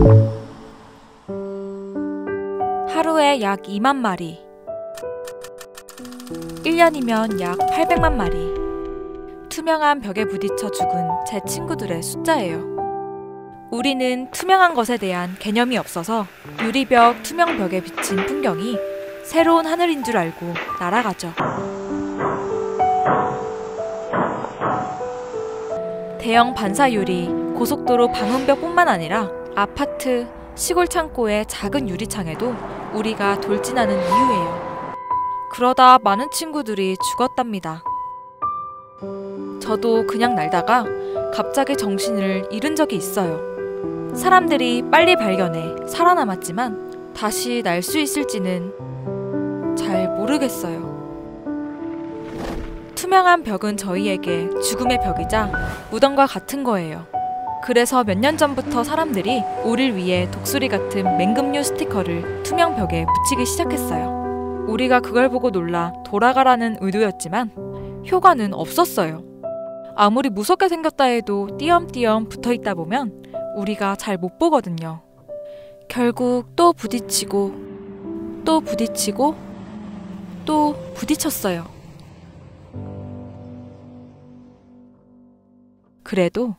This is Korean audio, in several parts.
하루에 약 2만 마리, 1년이면 약 800만 마리. 투명한 벽에 부딪혀 죽은 제 친구들의 숫자예요. 우리는 투명한 것에 대한 개념이 없어서 유리벽, 투명벽에 비친 풍경이 새로운 하늘인 줄 알고 날아가죠. 대형 반사유리, 고속도로 방음벽뿐만 아니라 아파트, 시골 창고의 작은 유리창에도 우리가 돌진하는 이유예요. 그러다 많은 친구들이 죽었답니다. 저도 그냥 날다가 갑자기 정신을 잃은 적이 있어요. 사람들이 빨리 발견해 살아남았지만 다시 날 수 있을지는 잘 모르겠어요. 투명한 벽은 저희에게 죽음의 벽이자 무덤과 같은 거예요. 그래서 몇 년 전부터 사람들이 우릴 위해 독수리 같은 맹금류 스티커를 투명 벽에 붙이기 시작했어요. 우리가 그걸 보고 놀라 돌아가라는 의도였지만 효과는 없었어요. 아무리 무섭게 생겼다 해도 띄엄띄엄 붙어있다 보면 우리가 잘 못 보거든요. 결국 또 부딪히고 또 부딪히고 또 부딪혔어요. 그래도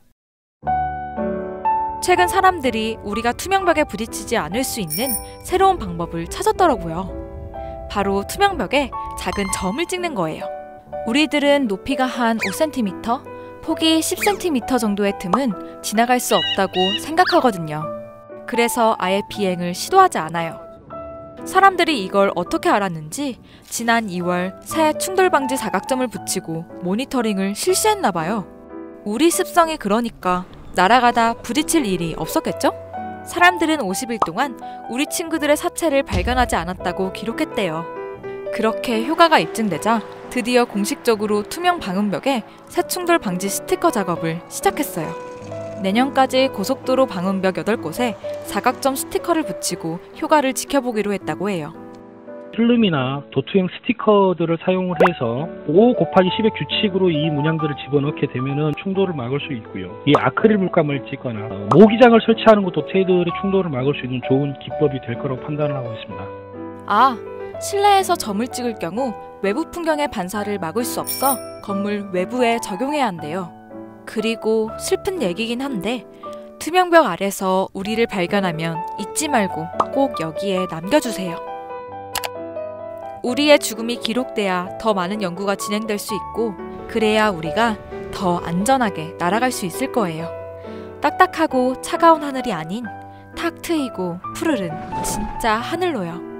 최근 사람들이 우리가 투명벽에 부딪히지 않을 수 있는 새로운 방법을 찾았더라고요. 바로 투명벽에 작은 점을 찍는 거예요. 우리들은 높이가 한 5cm, 폭이 10cm 정도의 틈은 지나갈 수 없다고 생각하거든요. 그래서 아예 비행을 시도하지 않아요. 사람들이 이걸 어떻게 알았는지 지난 2월 새 충돌방지 사각점을 붙이고 모니터링을 실시했나봐요. 우리 습성이 그러니까 날아가다 부딪힐 일이 없었겠죠? 사람들은 50일 동안 우리 친구들의 사체를 발견하지 않았다고 기록했대요. 그렇게 효과가 입증되자 드디어 공식적으로 투명 방음벽에 새충돌 방지 스티커 작업을 시작했어요. 내년까지 고속도로 방음벽 8곳에 사각점 스티커를 붙이고 효과를 지켜보기로 했다고 해요. 필름이나 도트형 스티커들을 사용을 해서 5/10의 규칙으로 이 문양들을 집어넣게 되면 충돌을 막을 수 있고요. 이 아크릴 물감을 찍거나 모기장을 설치하는 것도 테이들의 충돌을 막을 수 있는 좋은 기법이 될 거라고 판단을 하고 있습니다. 실내에서 점을 찍을 경우 외부 풍경의 반사를 막을 수 없어 건물 외부에 적용해야 한대요. 그리고 슬픈 얘기긴 한데 투명벽 아래서 우리를 발견하면 잊지 말고 꼭 여기에 남겨주세요. 우리의 죽음이 기록돼야 더 많은 연구가 진행될 수 있고 그래야 우리가 더 안전하게 날아갈 수 있을 거예요. 딱딱하고 차가운 하늘이 아닌 탁 트이고 푸르른 진짜 하늘로요.